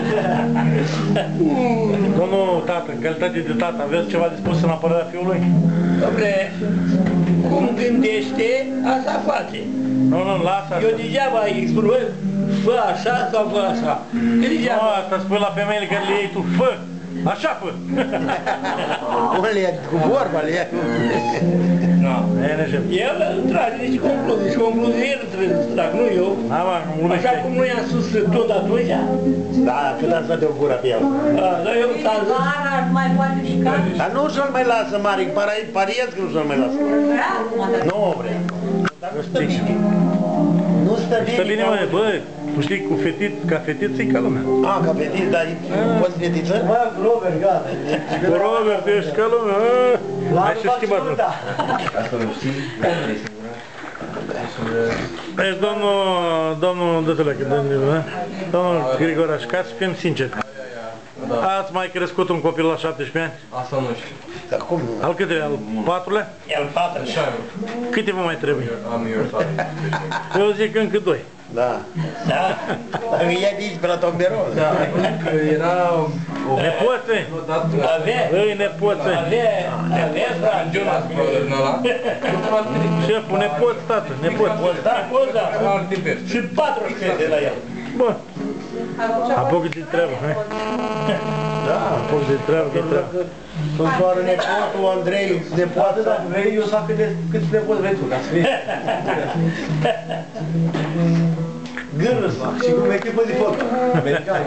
Domnul tată, în calitate de tată, aveți ceva de spus în apărarea fiului? Dobre, cum gândește, asta face. Nu, nu, lasă asta. Eu degeaba îi spun, bă, fă așa sau fă așa. Că Nu, degeaba. asta spui la femeile care le iei tu, fă! Așa fă! Un le cu vorba, le Nu. El trage nici concluzii, și concluzii el trebuie să trag, nu eu. Așa cum noi am spus tot atunci. Da, cât ați dat de o gură pe el. Dar eu ți-am zis. Vara mai poate mișca. Dar nu să-l mai lasă mare, pariez că nu să-l mai lasă. Vrea acum, dar... Nu vrea. Dar nu stă bine. Nu stă bine. Stă bine, mă, bă, tu știi, cu fetit, ca fetiță e ca lumea. A, ca fetit, dar poți fetiță? Bă, cu Robert, gata. Cu Robert, ești ca lumea. Hai și schimbat. Asta nu știi? Deci, domnul, domnul Dătule, domnul Grigoraș, ca să fim sinceri, ați mai crescut un copil la șaptesprezece ani? Asta nu știu. Dar cum nu? Al câte? Al patrulea? El patru. Câte vă mai trebuie? Am eu tare. Eu zic încă doi. Da. Da. Dar îi ia de aici pe la tomberon. Da, că era... Nepoțe? Avea. Îi nepoțe. Avea. Avea, da. Jonas Brother, ăla. Șeful, nepot, tată, nepot. Da, poți, da. Foarte bine. Și patruzeci de la el. Bă, apucă-te treabă, hai. Da, Apucă-te treabă, că treabă. sunt doar nepotul Andrei, nepoată, dar Vrei, eu să fac cât de cât de poți vrei tu, ca să fii. Gârnă să fac și cum echipă de fotbal. Americani.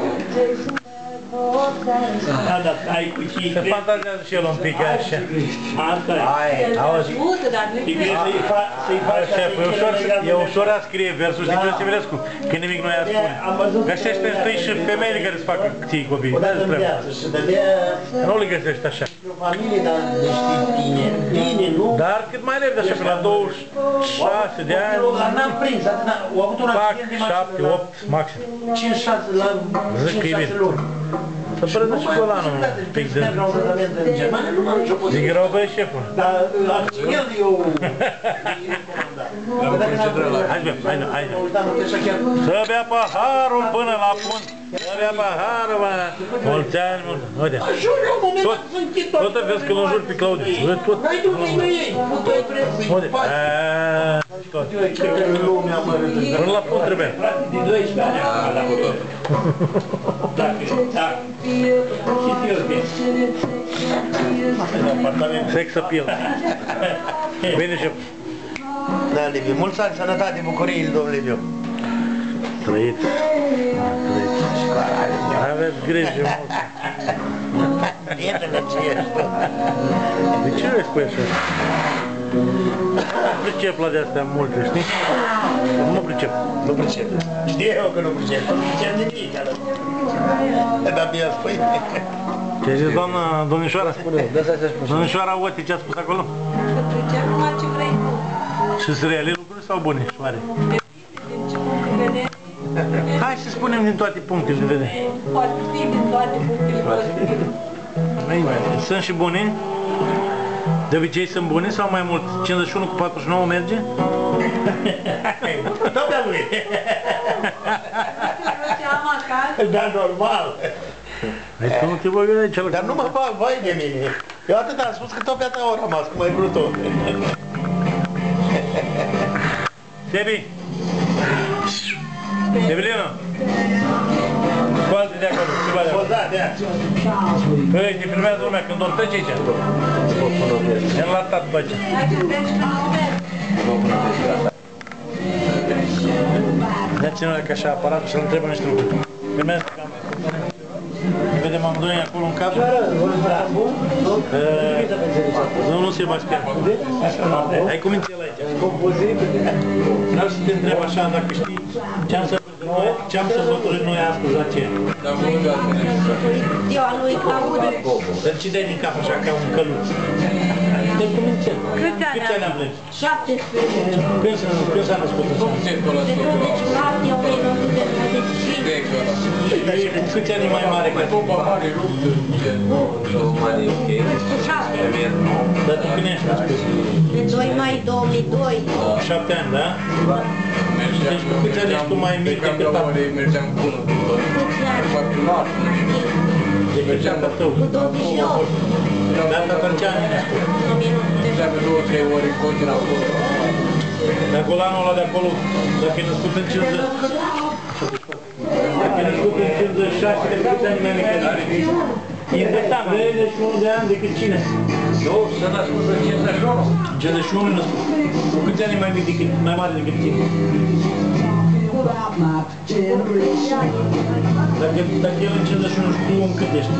Da, da, ai cu cei Se fantazează și el un pic așa. Asta e. Auzi, Mută, dar nu E bine să-i faci, să-i faci... șef, e ușor, e ușor a scrie versul, știi ce o să Severescu? Că nimic nu i-a spune. Găsește întâi și femeile care îți fac ție copii. odată în Trebuie. viață și dădea Nu le găsești așa. o familie, dar de știi bine, bine, nu? Dar cât mai repede, așa, până la douăzeci și șase de ani, Dar n-am prins, atât, au avut un fac accident de mașină șapte, la opt, maxim. cinci șase, la Zic că e cinci șase bine. luni. Să prădă și colanul un pic de... Merg la un tratament în Germania, nu m-am nicio Zic rău, băi, șeful. Dar la el eu... Hai, bă, hai, hai. Să bea paharul până la fund. Să bea paharul, bă. Mulți ani, mulți ani. Uite. Tot, tot vezi că l înjuri pe Claudiu. Uite, tot. Uite. Aaaa, tot. Până la fund trebuie. De doisprezece ani, la tot. Dacă, dacă. Și eu bine. Sex appeal. Bine, șef. Da, Liviu, mulți ani, sănătate, bucurii, domnule Liviu. Trăiți. Aveți grijă mult. Prietene, ce ești? De ce îi spui așa? Nu pricep la de-astea multe, știi? Nu pricep. Nu pricep. Știu eu că nu pricep. Nu pricep nimic. Dar mi-a spui. Ce-ai zis, doamna, domnișoara? Domnișoara Oti, ce a spus acolo? Că pricep numai ce vrei tu. Și sunt reale lucruri sau bune și oare? Din ce punct de vedere, Hai să spunem din toate punctele de vedere. poate fi din toate punctele pozitive. Sunt și bune? De obicei sunt bune sau mai mult? cincizeci și unu cu patruzeci și nouă merge? Tot de-a lui. Am acasă. Dar normal. Hai că nu te băgă de aici. Dar nu mă fac, vai de mine. Eu atât am spus că tot pe-a ta au rămas, cum ai vrut tot. Sebi! Sebilino! Scoate de acolo, ce bate acolo? Da, de aia. Păi, te filmează lumea când o trece aici. E la tat pe aici. Hai că treci la moment. Ia ține-o ca așa aparatul și-l întrebă niște lucruri. Filmează cam. Ne vedem amândoi acolo în cap. Domnul Sebastian. Ai cuvinte el aici. Vreau să te întreb așa, dacă știi ce-am sărbătorit noi, ce-am sărbătorit noi astăzi la ce? Ziua lui Claudiu. Dar ce dai din cap așa, ca un căluț? Te cuvinte el. Câți ani am plâns? șaptesprezece. Când s-a născut ăsta? De douăzeci și șapte, o mie nouă sute nouăzeci și cinci. Și cu câți ani e mai mare ca tu? Cu șapte. Dar tu când ești născut? De doi mai două mii doi. Șapte ani, da? Deci cu câți ani ești tu mai mic decât tata? Mergeam cu unul cu tot. Câți ani? Decât tata tău. Cu douăzeci și opt. Dar tata ce ani e născut? o mie nouă sute Mergeam de două, trei ori în continuu acolo. De acolo anul ăla de acolo, dacă e născut în cincizeci... Dacă e născut în cincizeci și șase, de câți ani mai mic? treizeci și unu de ani decât cine? Eu s-a născut în cincizeci și unu. cincizeci și unu e născut. Cu câți ani mai mic decât, mai mare decât tine? Dacă, dacă el în cincizeci și unu și tu în cât ești?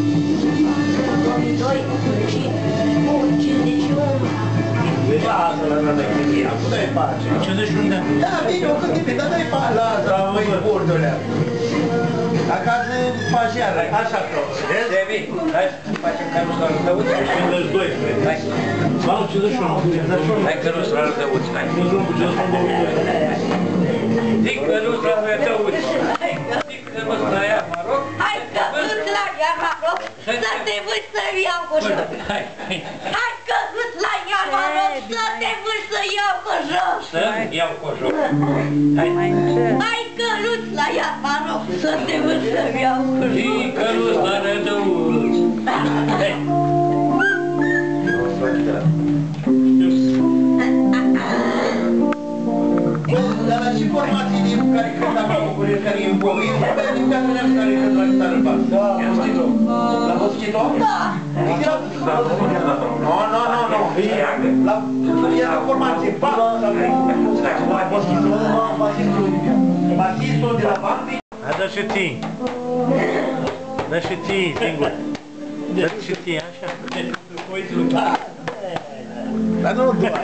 Lasă-l, ăla de gândire, acum dai pace. cincizeci și unu de ani. Da, bine, o cât dar dai pace, lasă-l, măi, bordulea. Acasă faci iară. Așa că, vezi? Devi, hai să facem caruselul de uți. cincizeci și doi. Hai. Ba, nu, cincizeci și unu. Hai caruselul de uți, hai. Nu sunt cu cincizeci și unu de ani. Zic caruselul de uți. Zic caruselul la ea, mă rog. Hai căzut la ea, mă rog, să te vâzi să-mi iau cu jos. Hai, hai. Hai căzut la ea, mă rog, să te vâzi să iau cu jos. Să iau cu jos. Hai, Hai căruț la ea, mă rog, să te vâzi să-mi iau cu jos. Zic caruselul de uți. Hai. Dar la ce formații din care cântă la București, care e în Bovie, nu mai din care ne-am care cântă la chitară în bas. Da. L-am citit-o? L-am văzut citit-o? Da. Nu, nu, nu, nu. E la formație, bas. L-am văzut citit-o? Basistul de la Bambi. Hai, dă și ții. Dă și ții, singur. Dă și ții, așa. Dar nu doar.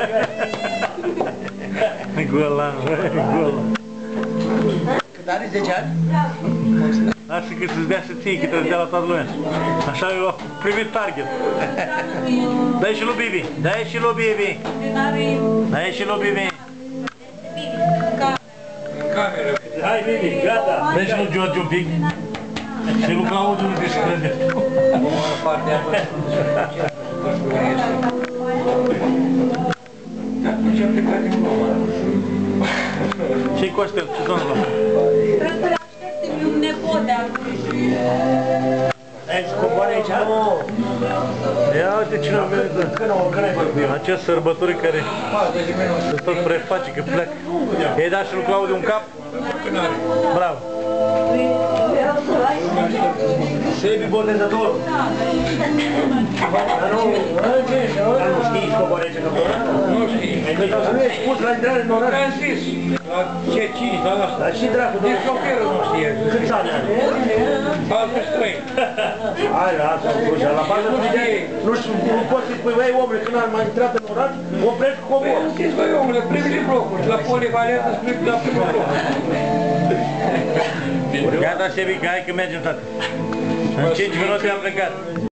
Golan, golan. Cât are zece ani? Lasă că să-ți dea și ție, că te-ți dea la toată lumea. Așa eu primit target. Dă-i și lui Bibi, dă-i și lui Bibi. Dă-i și lui Bibi. Cameră. Hai Bibi, gata. Dă-i și lui George un pic. Și lui Claudiu nu te crede. Partea atunci am plecat din urmă. Ce-i Costel? Ce s-a întâmplat? Aștept-mi un nepot de acum. Ai scopoare aici? Ia uite cine a venit. Acest sărbători care se tot preface că pleacă. I-ai dat și lui Claudiu un cap? Bravo. Sebi botezător. Dar nu, nu știi scopoare aici că Nu știi. nu ești spus la intrare în oraș. Am zis, la ce cinci, la asta. Dar și dracu, Nici șoferul nu știe. câți ani are? Altă străi. Hai, lasă, Buja, la bază nu știi, nu știu, nu poți să-i spui, băi, omule, când am mai intrat în oraș, oprești cu Păi cobor. am zis, băi, omule, primele blocuri, la polivalentă spre la primul bloc. Gata, Sebi, hai că mergem, tată. În cinci minute am plecat.